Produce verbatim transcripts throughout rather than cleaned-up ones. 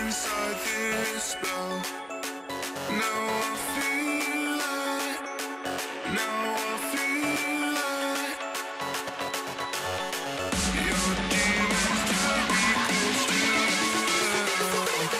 inside this spell. Now I feel like, now I feel like your demons drag me close to hell.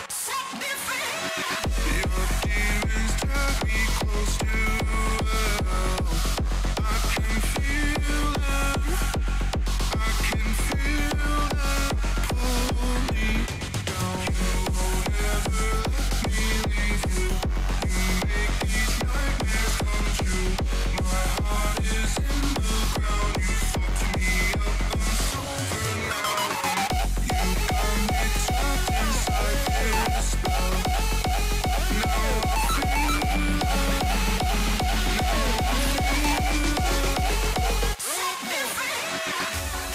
Your demons drag me close to hell. I can feel them, I can feel them pull me down. You won't ever let me leave you. You make these nightmares come true. My heart is in the ground. You fucked me up, I'm sober now. You got me trapped inside this spell. Now I feel like, now I feel like